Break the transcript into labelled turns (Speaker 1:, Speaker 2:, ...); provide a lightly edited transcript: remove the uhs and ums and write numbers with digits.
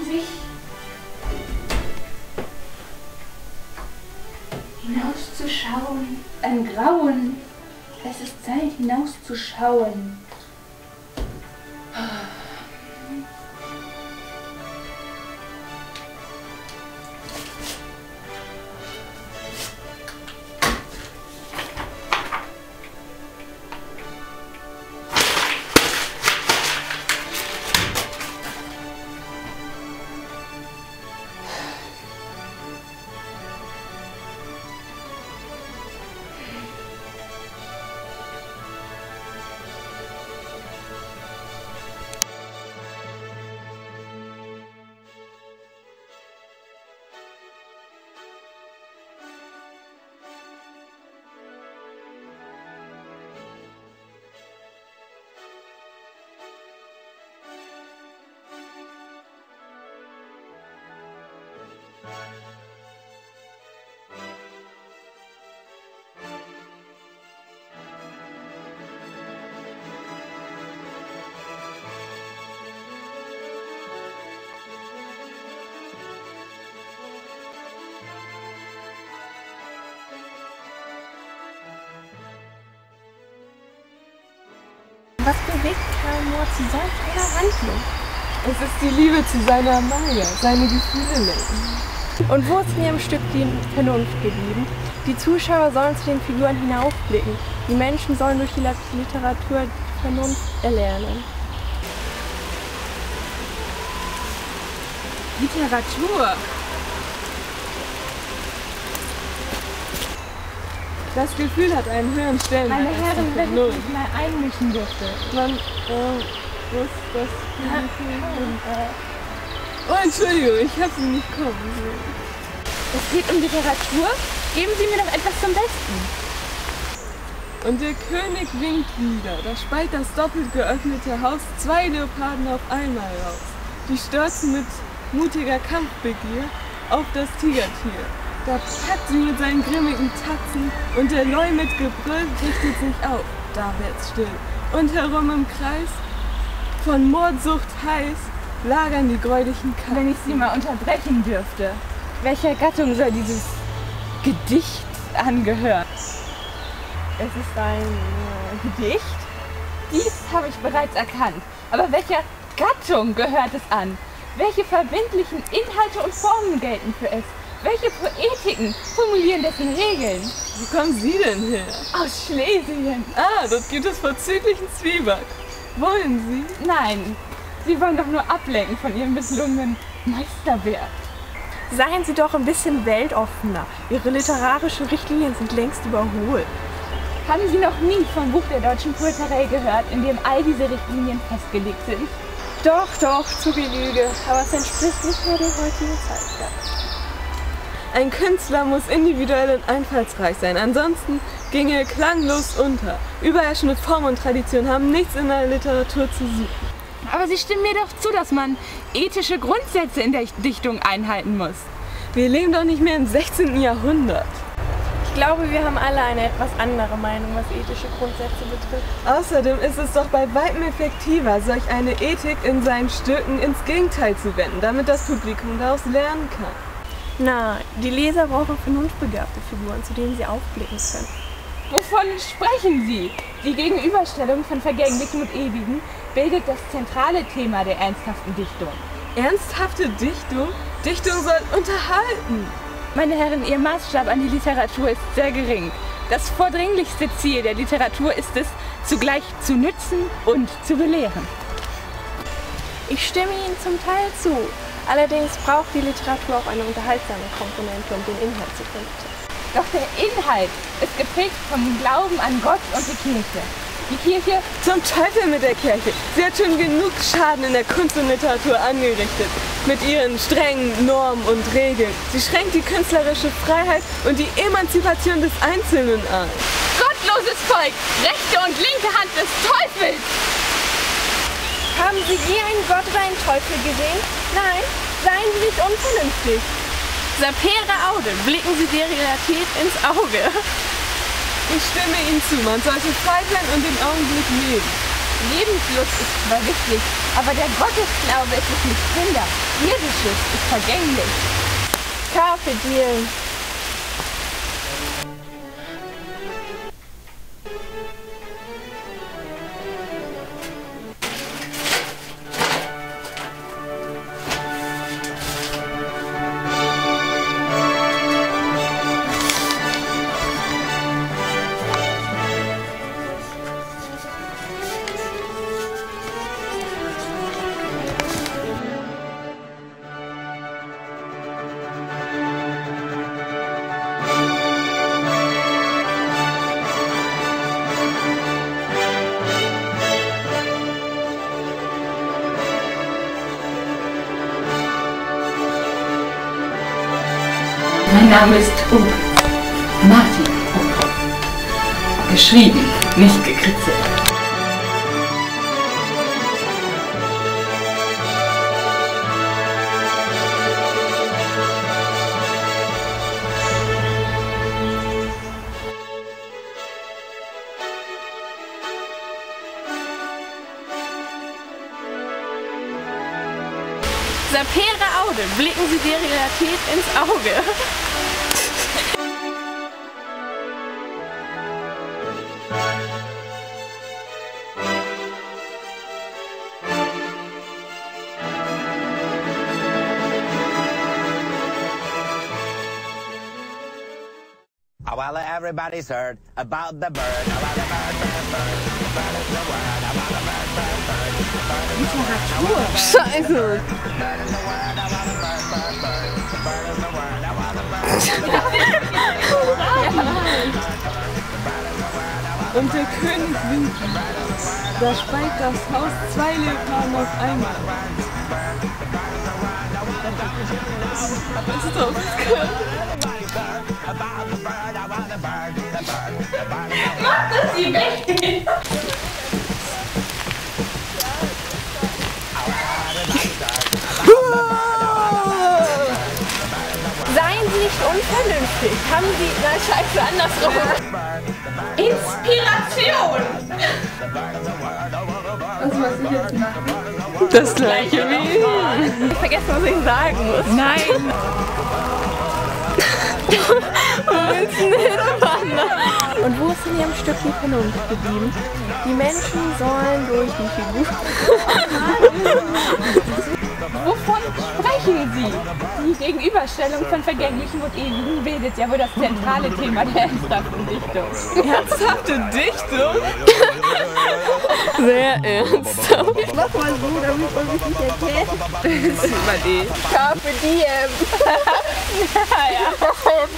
Speaker 1: sich hinauszuschauen. Ein Grauen. Es ist Zeit, hinauszuschauen.
Speaker 2: Was bewegt Karl Moor zu solch einer Handlung?
Speaker 3: Es ist die Liebe zu seiner Maya, seine Gefühle lenken.
Speaker 2: Und wo ist mir im Stück die Vernunft geblieben? Die Zuschauer sollen zu den Figuren hinaufblicken. Die Menschen sollen durch die Literatur die Vernunft erlernen.
Speaker 1: Literatur.
Speaker 3: Das Gefühl hat einen höheren Stellenwert.
Speaker 1: Meine Herren, wenn ich mich mal einmischen dürfte.
Speaker 3: Wo ist das? Oh, Entschuldigung, ich habe sie nicht kommen sehen.
Speaker 1: Es geht um Literatur. Geben Sie mir doch etwas zum Besten.
Speaker 3: Und der König winkt wieder. Da speit das doppelt geöffnete Haus 2 Leoparden auf einmal raus. Die stürzen mit mutiger Kampfbegier auf das Tigertier. Da packt sie mit seinen grimmigen Tatzen und der Leu mit Gebrüll richtet sich auf. Da wird's still. Und herum im Kreis, von Mordsucht heiß, lagern die gräulichen Katzen.
Speaker 1: Wenn ich Sie mal unterbrechen dürfte, welcher Gattung soll dieses Gedicht angehören? Es ist ein Gedicht? Dies habe ich bereits erkannt. Aber welcher Gattung gehört es an? Welche verbindlichen Inhalte und Formen gelten für es? Welche Poetiken formulieren dessen Regeln?
Speaker 3: Wo kommen Sie denn her?
Speaker 1: Aus Schlesien.
Speaker 3: Ah, dort gibt es vorzüglichen Zwieback. Wollen Sie?
Speaker 1: Nein, Sie wollen doch nur ablenken von Ihrem misslungenen Meisterwerk.
Speaker 2: Seien Sie doch ein bisschen weltoffener. Ihre literarischen Richtlinien sind längst überholt.
Speaker 1: Haben Sie noch nie vom Buch der deutschen Poeterei gehört, in dem all diese Richtlinien festgelegt sind?
Speaker 2: Doch, zu Genüge. Aber es entspricht nicht mehr dem heutigen Zeitgeist.
Speaker 3: Ein Künstler muss individuell und einfallsreich sein, ansonsten ginge er klanglos unter. Überherrschende Form und Tradition haben nichts in der Literatur zu suchen.
Speaker 1: Aber Sie stimmen mir doch zu, dass man ethische Grundsätze in der Dichtung einhalten muss.
Speaker 3: Wir leben doch nicht mehr im 16. Jahrhundert.
Speaker 2: Ich glaube, wir haben alle eine etwas andere Meinung, was ethische Grundsätze betrifft.
Speaker 3: Außerdem ist es doch bei weitem effektiver, solch eine Ethik in seinen Stücken ins Gegenteil zu wenden, damit das Publikum daraus lernen kann.
Speaker 2: Nein, die Leser brauchen vernunftbegabte Figuren, zu denen sie aufblicken können.
Speaker 1: Wovon sprechen Sie? Die Gegenüberstellung von Vergänglichem und Ewigem bildet das zentrale Thema der ernsthaften Dichtung.
Speaker 3: Ernsthafte Dichtung? Dichtung soll unterhalten.
Speaker 1: Meine Herren, Ihr Maßstab an die Literatur ist sehr gering. Das vordringlichste Ziel der Literatur ist es, zugleich zu nützen und zu belehren.
Speaker 2: Ich stimme Ihnen zum Teil zu. Allerdings braucht die Literatur auch eine unterhaltsame Komponente, um den Inhalt zu vermitteln.
Speaker 1: Doch der Inhalt ist geprägt vom Glauben an Gott und die Kirche. Die Kirche...
Speaker 3: Zum Teufel mit der Kirche! Sie hat schon genug Schaden in der Kunst und Literatur angerichtet. Mit ihren strengen Normen und Regeln. Sie schränkt die künstlerische Freiheit und die Emanzipation des Einzelnen ein.
Speaker 1: Gottloses Volk! Rechte und linke Hand des Teufels!
Speaker 2: Haben Sie je einen Gott oder einen Teufel gesehen? Nein, seien Sie nicht unvernünftig. Sapere aude, blicken Sie der Realität ins Auge.
Speaker 3: Ich stimme Ihnen zu, man sollte frei sein und den Augenblick leben.
Speaker 1: Lebenslust ist zwar wichtig, Aber der Gottesglaube ist es nicht Kinder. Irdisches ist vergänglich.
Speaker 2: Carpe diem.
Speaker 4: Mein Name ist Opitz, Martin Opitz. Geschrieben, nicht gekritzelt.
Speaker 2: Sapere Aude, blicken Sie der Realität ins Auge.
Speaker 5: Well, everybody's heard about the bird. About the bird, bird, bird. The bird is the word. About the bird, bird, bird. The bird is the word.
Speaker 2: Scheiße.
Speaker 5: The bird is the word. About the bird, bird, bird. The bird is the word. About the bird, bird.
Speaker 3: Und der König winkt. Da speit das Haus 2 Leoparden auf einmal. Das ist doch
Speaker 1: Mach das hier weg!
Speaker 2: Seien Sie nicht unvernünftig. Haben Sie... Na, scheiße, andersrum.
Speaker 1: Inspiration!
Speaker 3: was ich jetzt mache.
Speaker 2: Das gleiche wie... Ich vergesse, was ich sagen muss.
Speaker 1: Nein!
Speaker 2: Und wo ist in Ihrem Stück die Vernunft geblieben? Die Menschen sollen durch die Figur...
Speaker 1: Wovon sprechen Sie? Die Gegenüberstellung von Vergänglichen und Ewigen bildet ja wohl das zentrale Thema der ernsthaften Dichtung.
Speaker 3: Ernsthafte Dichtung?
Speaker 2: Sehr ernsthaft.
Speaker 3: Mach mal so, damit man mich nicht erkennt. Das sieht man eh.
Speaker 2: Carpe diem.
Speaker 1: Ja, ja.